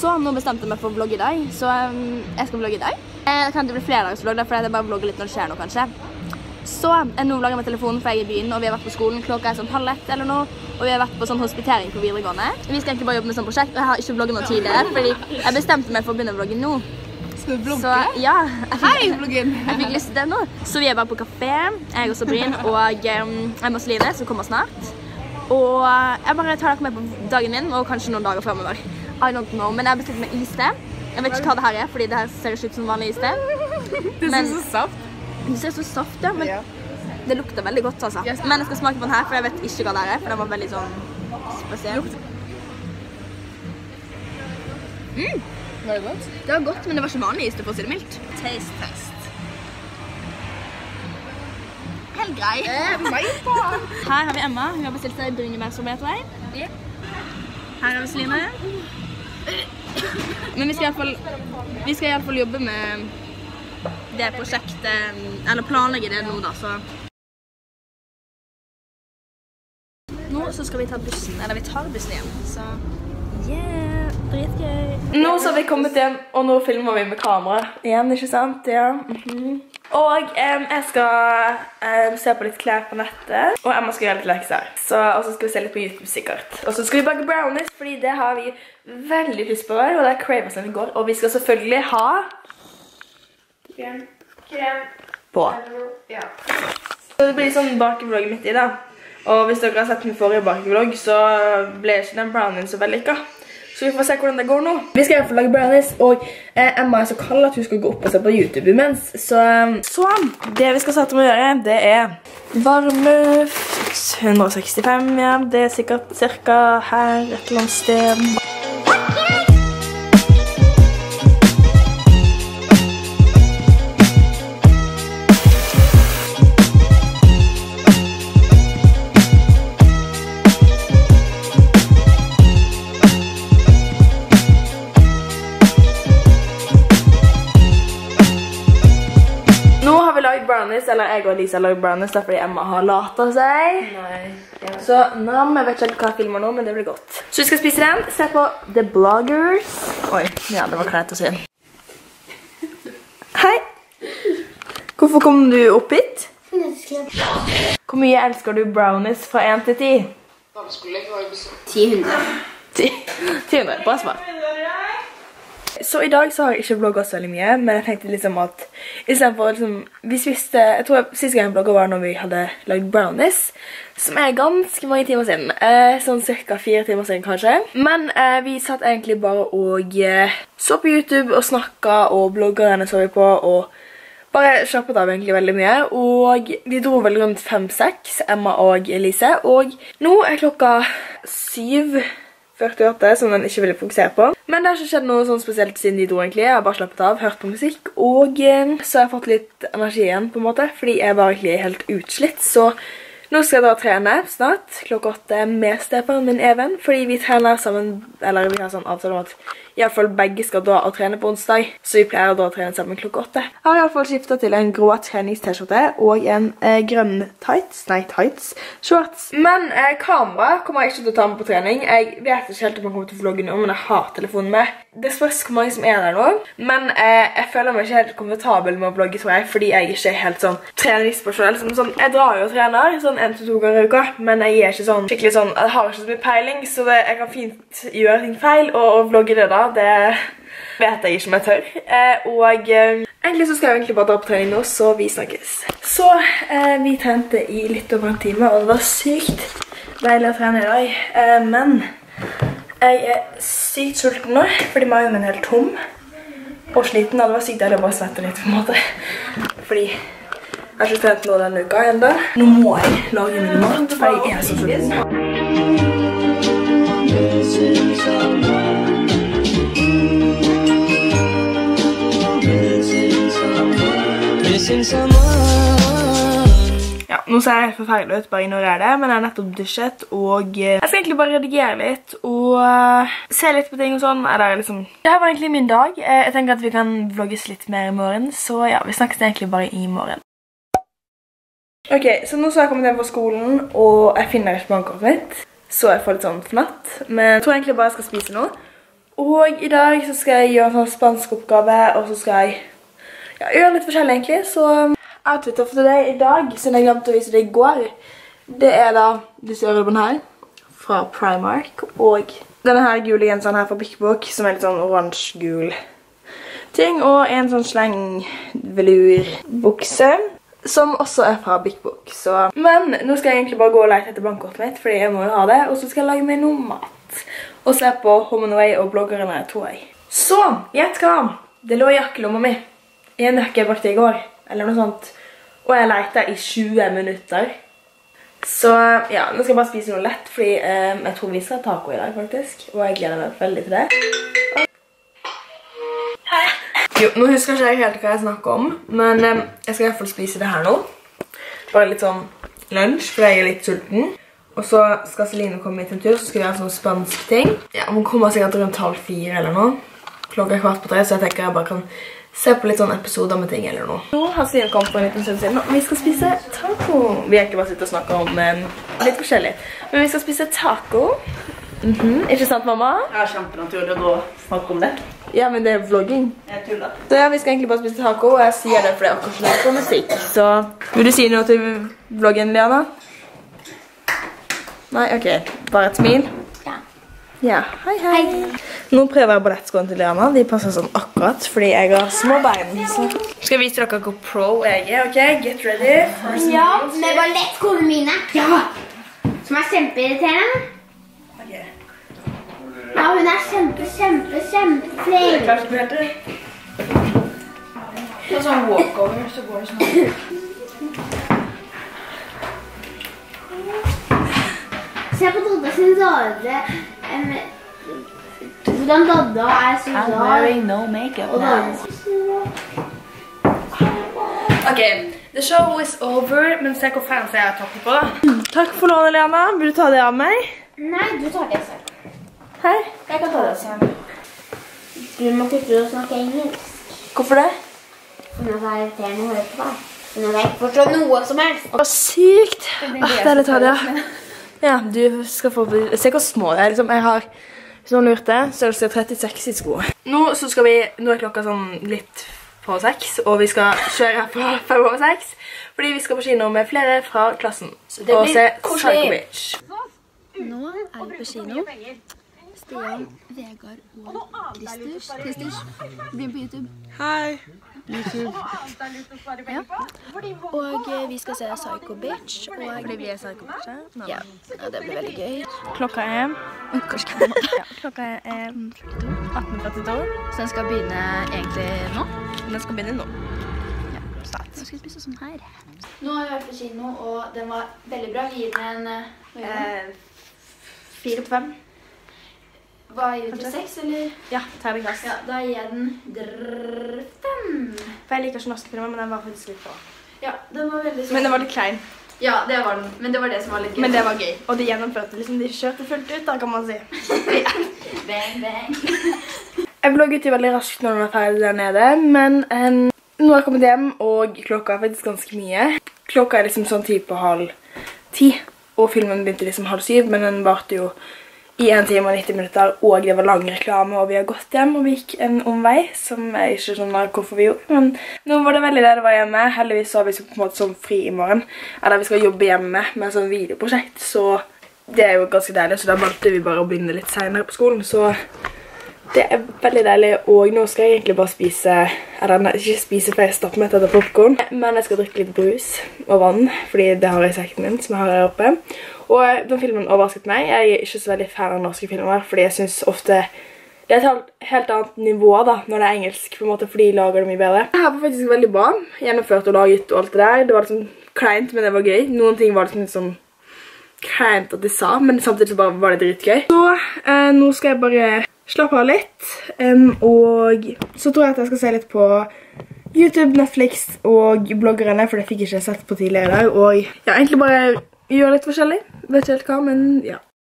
Så nå bestemte jeg meg for å vlogge i dag, så jeg skal vlogge i dag. Det kan ikke bli flerdagsvlogg, for jeg bare vlogger litt når det skjer noe, kanskje. Så nå vlogger jeg med telefonen, for jeg er i byen, og vi har vært på skolen. Klokka er sånn 12:30 eller noe, og vi har vært på sånn hospitering på videregående. Vi skal egentlig bare jobbe med sånn prosjekt, og jeg har ikke vlogget noe tidligere, fordi jeg bestemte meg for å begynne å vlogge nå. Skal du vlogge? Så, ja. Hei, vloggen! Jeg fikk lyst til det nå. Så vi er bare på kafé, jeg og Sabrin, og Emma Celine, som kommer snart. Og jeg bare tar dere med på dagen min, og kanskje noen dager fremover. I don't know, men jeg har bestilt meg iste. Jeg vet ikke hva det her er, fordi det her ser ikke ut som vanlig iste. Det ser så saft. Det ser så saft, ja, men det lukter veldig godt, altså. Men jeg skal smake på den her, for jeg vet ikke hva det her er, for den var veldig sånn spesiell. Var det godt? Det var godt, men det var ikke vanlig iste, for å si det mildt. Taste test. Helt grei. Her har vi Emma, hun har bestilt seg bringebærsorbet, tror jeg. Her har vi Celine. Men vi skal i alle fall jobbe med det prosjektet, eller planlegge det nå da, så. Nå så skal vi ta bussen, eller vi tar bussen igjen, så yeah, dritgøy. Nå så har vi kommet hjem, og nå filmer vi med kamera. Igjen, ikke sant? Ja. Og jeg skal se på litt klær på nettet, og Emma skal gjøre litt lekser. Og så skal vi se litt på YouTube sikkert. Og så skal vi bake brownies, fordi det har vi veldig lyst på, og det er cravers den i går. Og vi skal selvfølgelig ha krem på. Ja. Så det blir sånn bakevlogg midt i da. Og hvis dere har sett min forrige bakevlogg, så ble ikke den brownien så vellykket. Så vi får se hvordan det går nå. Vi skal i hvert fall lage brownies, og Emma er så kald at hun skal gå opp og se på YouTube imens. Så det vi skal starte med å gjøre, det er varmluft 165, ja. Det er sikkert cirka her et eller annet sted. Brownies, eller jeg og Lisa lager brownies, fordi Emma har latet seg. Nei. Så jeg vet ikke hva jeg filmer nå, men det blir godt. Så vi skal spise den. Se på The Bloggers. Oi, ja, det var greit å si. Hei. Hvorfor kom du opp hit? Hvor mye elsker du brownies fra 1 til 10? 10. 1000, bra svar. Så i dag så har jeg ikke vlogget så veldig mye, men jeg tenkte liksom at i stedet for liksom, jeg tror siste gang jeg vlogget var når vi hadde lagd brownies, som er ganske mange timer siden, sånn cirka 4 timer siden kanskje. Men vi satt egentlig bare og så på YouTube og snakket, og bloggerne så vi på, og bare slappet av egentlig veldig mye. Og vi dro vel rundt 5-6, Emma og Elise, og nå er klokka 7:48, som den ikke ville fokusere på. Men det har ikke skjedd noe sånn spesielt siden de dro egentlig. Jeg har bare slappet av, hørt på musikk, og så har jeg fått litt energi igjen på en måte, fordi jeg var egentlig helt utslitt. Så nå skal jeg da trene snart, klokka 8 med Stefan, min Even, fordi vi trener sammen, eller vi har sånn avtale om at i alle fall begge skal dra og trene på onsdag, så vi pleier å dra og trene sammen klokka 8. Jeg har i alle fall skiftet til en grå trenings-t-skjorte og en grønn tights, shorts. Men kamera kommer jeg ikke til å ta med på trening. Jeg vet ikke helt om jeg kommer til å vlogge nå, men jeg har telefonen med. Det spørs hvor mange som er der nå, men jeg føler meg ikke helt komfortabel med å vlogge, tror jeg, fordi jeg ikke er helt sånn treningspersonell. Sånn, jeg drar jo og trener sånn 1-2 ganger i uka, men jeg er ikke sånn skikkelig sånn, jeg har ikke så mye peiling, så jeg kan fint gjøre ting feil, og vlogge det da. Det vet jeg ikke om jeg tør. Og egentlig så skal jeg egentlig bare dra på trening nå, så vi snakkes. Så vi trente i litt over en time, og det var sykt deilig å trene i dag. Men jeg er sykt sulten nå, fordi magen min er helt tom og sliten, og det var sykt deilig å bare svette litt på en måte. Fordi jeg har ikke trent noe denne uka enda. Nå må jeg lage min mat, for jeg er så sulten. Ja, nå ser jeg helt forferdelig ut, bare ignorer det, men jeg har nettopp dusjet, og jeg skal egentlig bare redigere litt, og se litt på ting og sånn, eller liksom. Det her var egentlig min dag. Jeg tenker at vi kan vlogges litt mer i morgen, så ja, vi snakkes egentlig bare i morgen. Ok, så nå så har jeg kommet hjem fra skolen, og jeg finner ikke bankkortet mitt, så jeg får litt sånn fnatt, men jeg tror egentlig bare jeg skal spise nå. Og I dag så skal jeg gjøre en sånn spansk oppgave, og så skal jeg gjøre litt forskjellig egentlig. Så outfitet for deg I dag, siden jeg glemte å vise det I går, det da disse øredobbene her, fra Primark, og denne her gule genseren her fra Big Book, som litt sånn oransje-gul ting, og en sånn sleng-velur-bukse, som også fra Big Book. Så. Men nå skal jeg egentlig bare gå og lete etter bankkortet mitt, fordi jeg må jo ha det, og så skal jeg lage meg noe mat. Og se på Home and Away og bloggerne, tror jeg. Så, gjett hva? Det lå I jakkelomma mi. En nøkke jeg brukte I går, eller noe sånt. Og jeg leter I 20 minutter. Så ja, nå skal jeg bare spise noe lett, fordi jeg tror vi skal ha taco I dag faktisk. Og jeg gleder meg veldig til det. Hei! Jo, nå husker ikke jeg helt hva jeg snakker om, men jeg skal I hvert fall spise det her nå. Bare litt sånn lunsj, fordi jeg litt sulten. Og så skal Celine komme hit en tur, så skal vi ha sånne spanske ting. Ja, hun kommer sikkert rundt 3:30 eller noe. Klokka 3:15, så jeg tenker jeg bare kan se på litt sånne episoder med ting eller noe. Nå har Celine kommet på en liten stund siden, og vi skal spise taco. Vi har ikke bare sittet og snakket om litt forskjellig. Men vi skal spise taco. Ikke sant, mamma? Ja, kjempenaturlig å gå og snakke om det. Ja, men det vlogging. Jeg tuller. Så ja, vi skal egentlig bare spise taco, og jeg sier det fordi jeg akkurat ikke på musikk. Så vil du si noe til vloggen, Liana? Nei, ok. Bare et smil. Ja. Ja, hei, hei. Nå prøver jeg ballettskoene til Liana. De passer sånn akkurat, fordi jeg har små bein. Så skal jeg vise dere hvor pro jeg ok? Get ready. Ja, med ballettskoene mine. Ja. Som kjempeirriterende. Ok. Ja, hun kjempeflink. Klart ikke helt det. Det sånn walkover, så går det sånn. Se på Dodda sin rare... Hvordan Dodda så rar. I'm wearing no makeup now. Ok, the show is over, men se hvor fancy jeg har tatt på da. Takk for lånet, Liana. Vil du ta det av meg? Nei, du tar det selv. Hei. Jeg kan ta det selv. Du må kutte å snakke engelsk. Hvorfor det? Hun er irriterende å høre på deg. Hun er ikke forstå noe som helst. Å, sykt. Det litt Tadia. Ja, du skal få... Se hvor små det liksom. Jeg har... Hvis noen lurte, så det 36 I sko. Nå skal vi... Nå klokka sånn litt på 6, og vi skal kjøre på 5:06, fordi vi skal på kino med flere fra klassen. Og se Psycho Bitch. Nå vi på kino. Stian, Vegard og Christers. Begynn på YouTube. Hei. YouTube. Ja. Og vi skal se Psycho Bitch. Fordi vi Psycho Bitch, ja, det blir veldig gøy. Klokka Klokka 18:42. Så den skal begynne egentlig nå? Den skal begynne nå. Ja, nå skal vi spise sånn her. Nå har vi vært på kino, og den var veldig bra. Vi gir den en 4 på 5. Hva gir du til 6, eller? Ja, terningkast. Ja, da gir jeg den 5. For jeg liker ikke norske filmer, men den var faktisk litt bra. Ja, den var veldig sånn. Men den var litt klein. Ja, det var den. Men det var det som var litt gøy. Men det var gøy. Og de gjennomførte liksom, de kjørte fullt ut da, kan man si. Bang, bang. Jeg vlogget jo veldig raskt når den var ferdig der nede, men nå har jeg kommet hjem, og klokka faktisk ganske mye. Klokka liksom sånn 9:30, og filmen begynte liksom 6:30, men den varte jo I 1 time og 90 minutter, og det var lang reklame, og vi har gått hjem, og vi gikk en omvei, som jeg ikke skjønner hvorfor vi gjorde. Men nå var det veldig det var hjemme. Heldigvis så har vi så på en måte sånn fri I morgen, eller vi skal jobbe hjemme med sånn videoprosjekt, så det jo ganske deilig, så da valgte vi bare å begynne litt senere på skolen, så det veldig deilig, og nå skal jeg egentlig bare spise, eller ikke spise for jeg stapper meg etter popcorn, men jeg skal drikke litt brus og vann, fordi det har jeg I sekten min, som jeg har her oppe. Og den filmen overrasket meg. Jeg ikke så veldig fan av norske filmer, fordi jeg synes ofte det et helt annet nivå da, når det engelsk, på en måte, fordi de lager det mye bedre. Det her var faktisk veldig bra, gjennomført og laget og alt det der. Det var liksom kleint, men det var gøy. Noen ting var liksom litt sånn kleint at de sa, men samtidig så bare var det dritgøy. Så nå skal jeg bare slappe av litt, og så tror jeg at jeg skal se litt på YouTube, Netflix og bloggerne, for det fikk jeg ikke sett på tidligere I dag, og ja, egentlig bare gjøre litt forskjellig. Vet ikke helt hva, men ja.